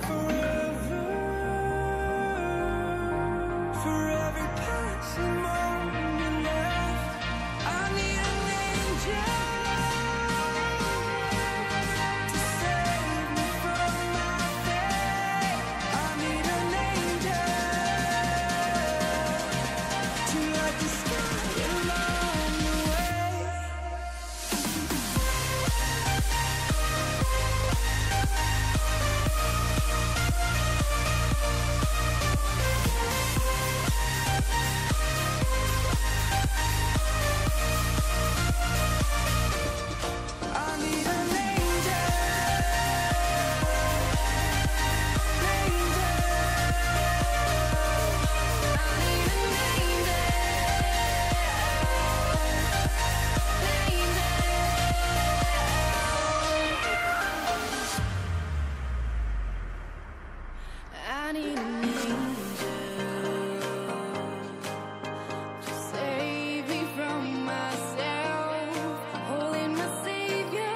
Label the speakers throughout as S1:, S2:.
S1: forever. For every passing moment left, I need an angel to save me from my fate. I need an angel to light the sky along the way. I need an angel, I need an angel to save me from myself, holding my savior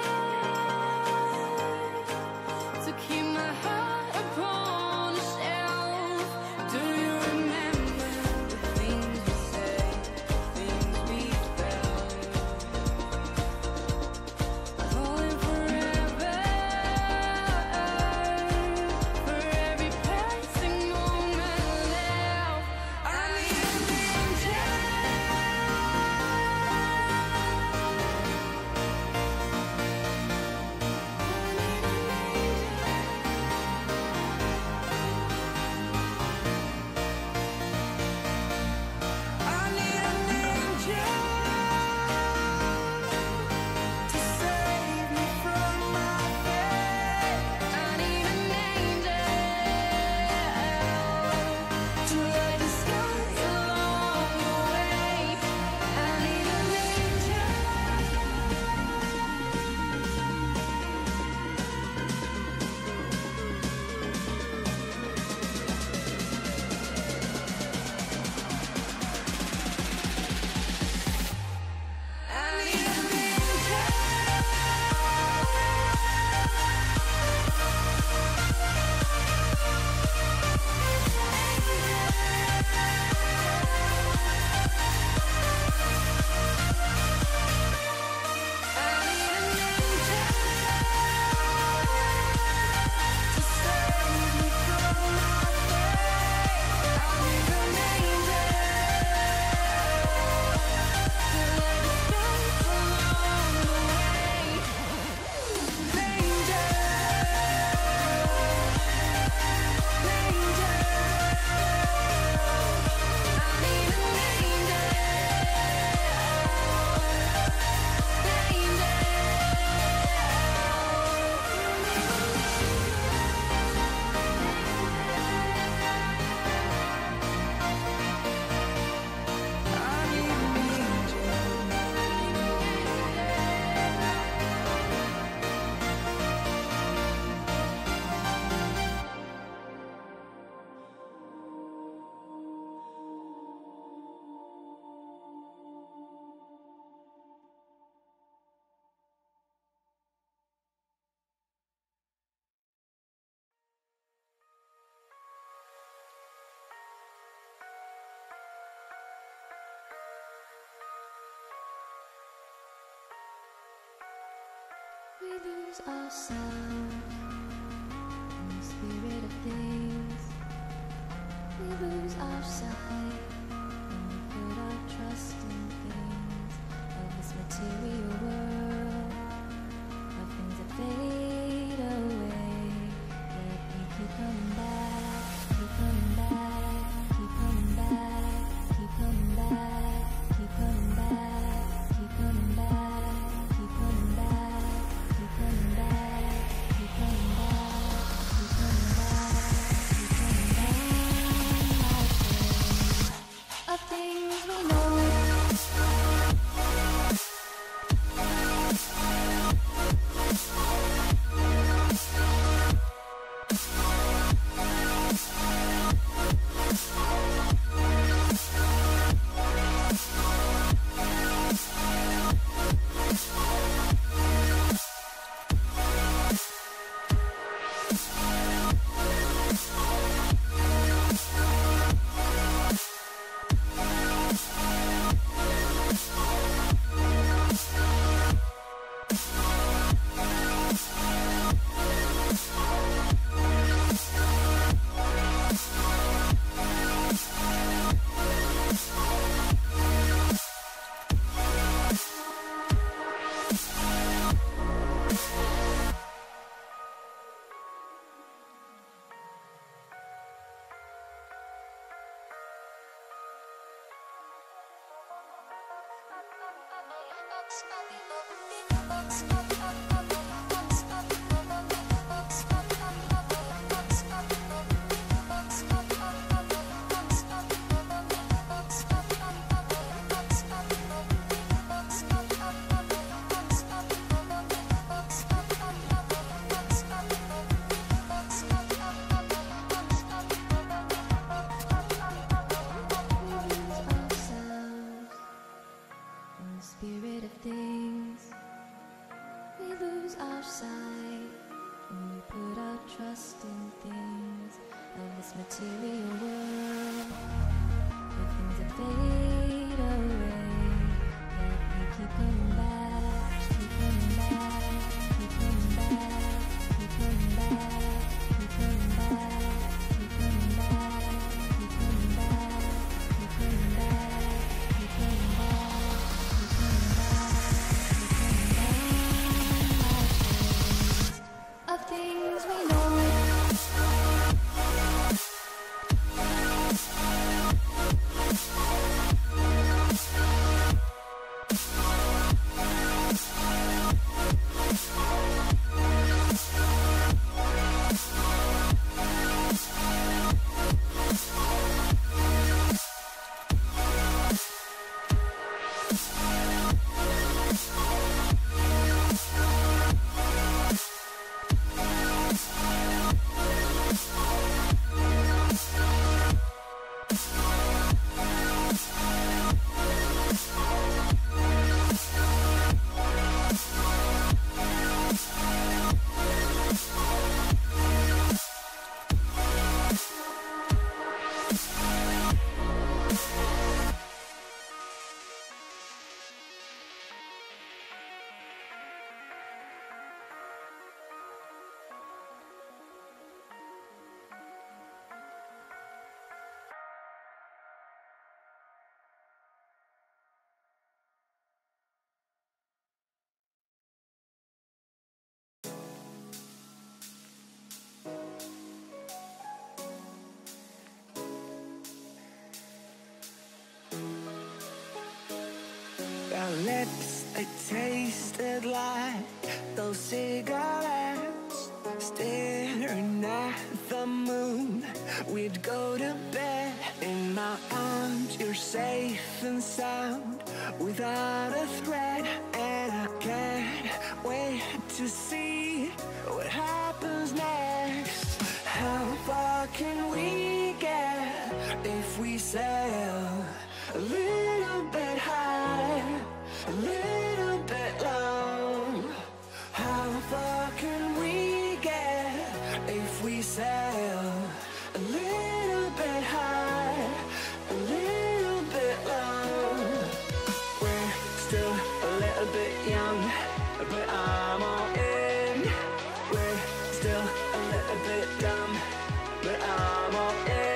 S1: to keep my heart upon a shelf. Do you remember the things we said, the things we felt? Falling forever, for every passing moment left. I need an angel. I need an angel to save me from my fate. I need an angel to light the sky along the way. I need an angel. I need an angel.
S2: We lose ourselves in the spirit of things. We lose our sight when we put our trust in things of this material world, of things that fade away. Yet we keep coming back, keep coming back, keep coming back, keep coming back, keep coming back, keep coming back, keep coming back, keep coming back, keep coming back. Spirit of things, we lose our sight when we put our trust in things of this material world. Where things that fade away, yet we keep coming back, keep coming back, keep coming back, keep coming back, keep coming back, keep coming back, keep coming back, keep coming back, keep coming back. Of things we know.
S3: Our lips, they tasted like those cigarettes. Staring at the moon, we'd go to bed. In my arms, you're safe and sound, without a threat. And I can't wait to see what happens next. How far can we get if we sail a little bit high, a little bit low? How far can we get if we sail a little bit high, a little bit low? We're still a little bit young, but I'm all in. We're still a little bit dumb, but I'm all in.